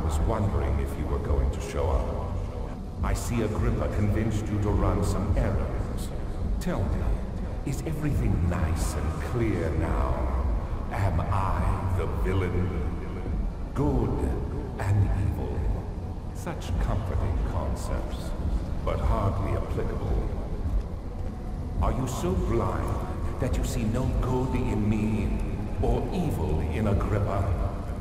was wondering if you were going to show up. I see Agrippa convinced you to run some errands. Tell me, is everything nice and clear now? Am I the villain? Good and evil. Such comforting concepts, but hardly applicable. Are you so blind that you see no good in me, or evil in Agrippa?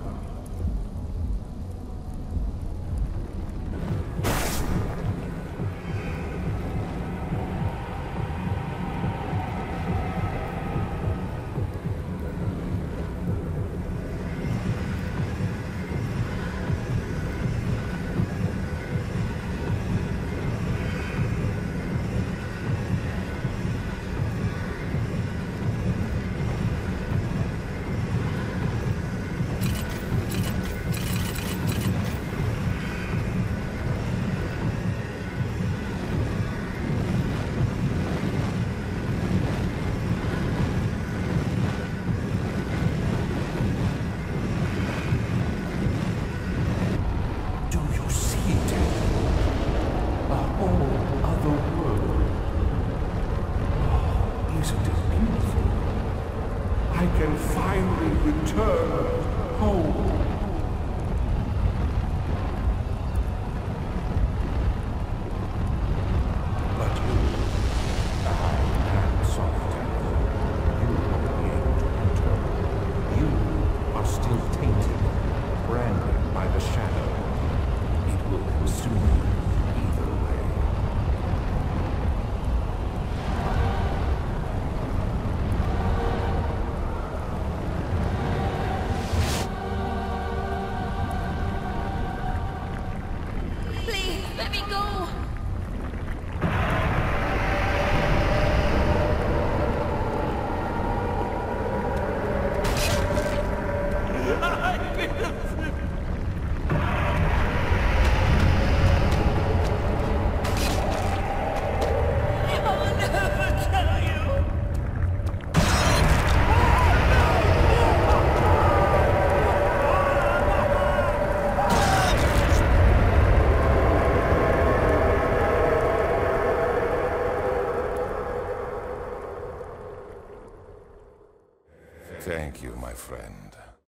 Thank you, my friend.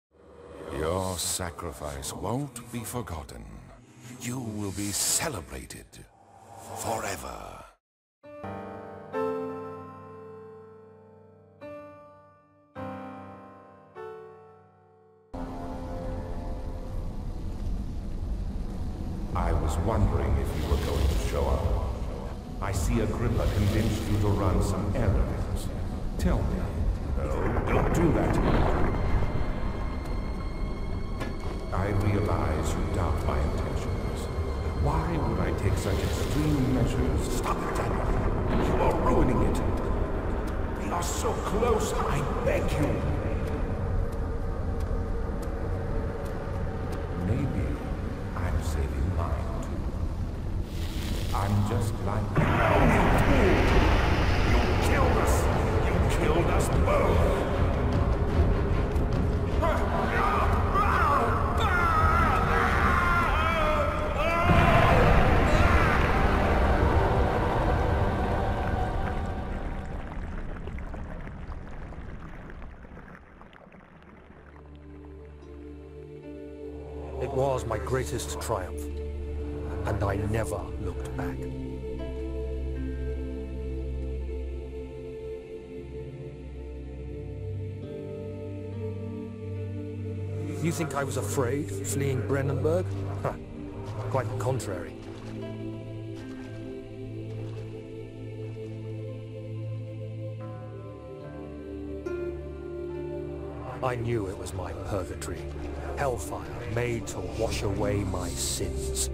Your sacrifice won't be forgotten. You will be celebrated forever. I was wondering if you were going to show up. I see Agrippa convinced you to run some errands. Tell me. No, don't do that. I realize you doubt my intentions. Why would I take such extreme measures? Stop it, Daniel. You are ruining it. We are so close, I beg you. Maybe I'm saving mine, too. I'm just like you. Oh, you fool! You killed us! You killed us both! It was my greatest triumph, and I never looked back. You think I was afraid, fleeing Brennenburg? Huh. Quite the contrary. I knew it was my purgatory, hellfire made to wash away my sins.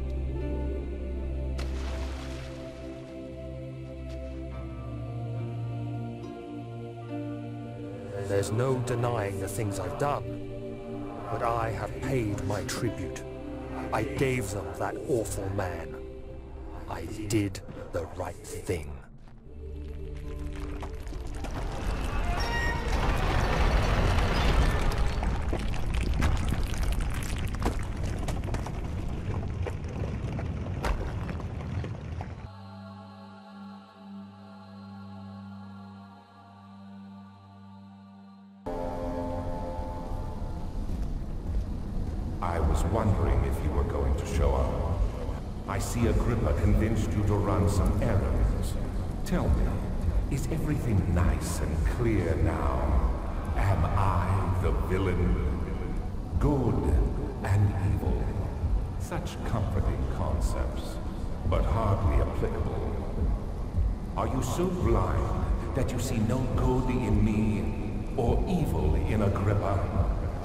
There's no denying the things I've done. But I have paid my tribute. I gave them that awful man. I did the right thing. I was wondering if you were going to show up. I see Agrippa convinced you to run some errands. Tell me, is everything nice and clear now? Am I the villain? Good and evil. Such comforting concepts, but hardly applicable. Are you so blind that you see no good in me or evil in Agrippa?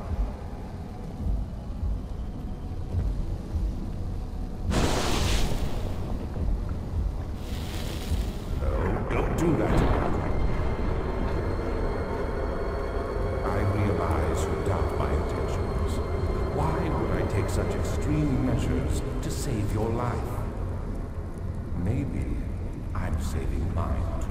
Do that. I realize you doubt my intentions. Why would I take such extreme measures to save your life? Maybe I'm saving mine too.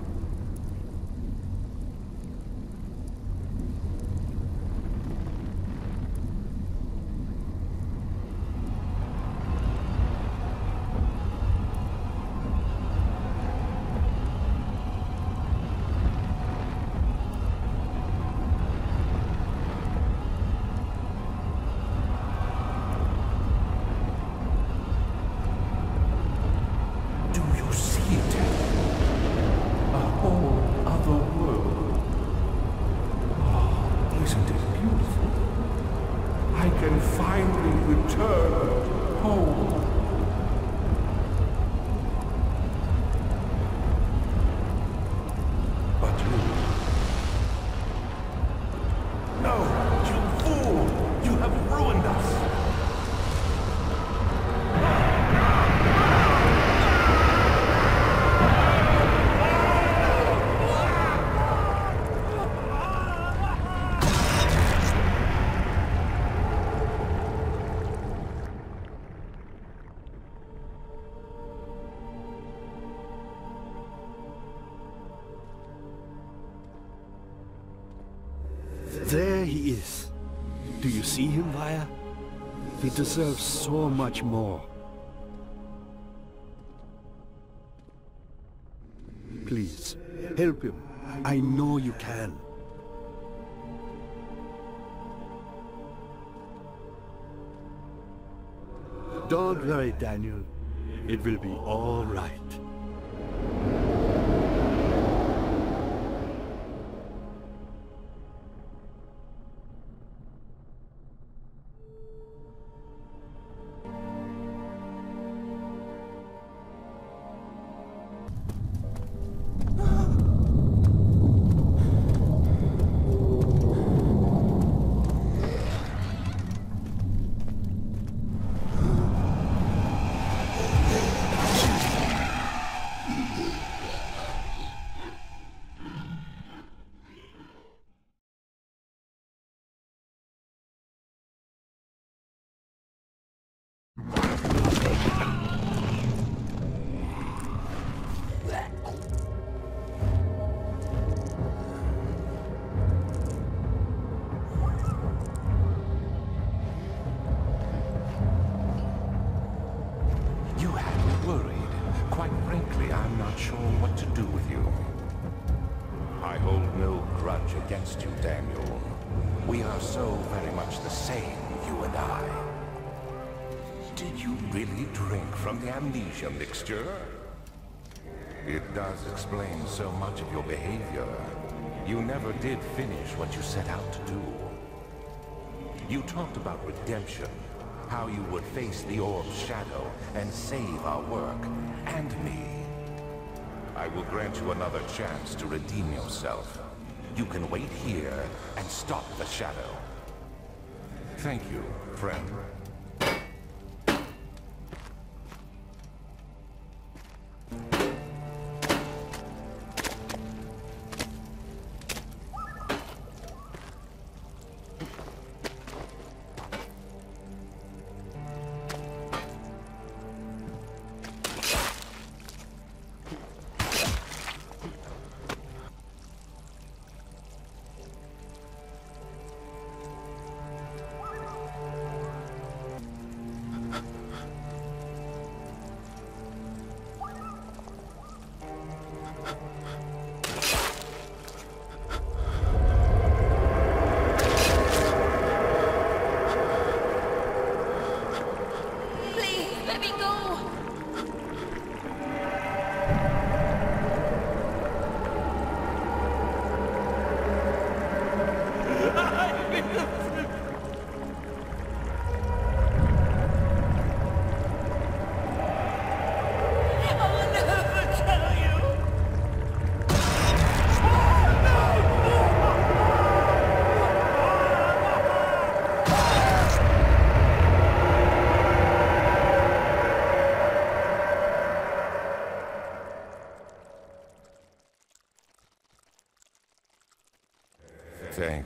There he is. Do you see him, Vaia? He deserves so much more. Please, help him. I know you can. Don't worry, Daniel. It will be all right. Against you, Daniel. We are so very much the same, you and I. Did you really drink from the amnesia mixture? It does explain so much of your behavior. You never did finish what you set out to do. You talked about redemption, how you would face the orb's shadow and save our work, and me. I will grant you another chance to redeem yourself. You can wait here and stop the shadow. Thank you, friend.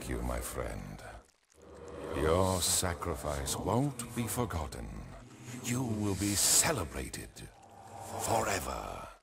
Thank you, my friend. Your sacrifice won't be forgotten. You will be celebrated forever.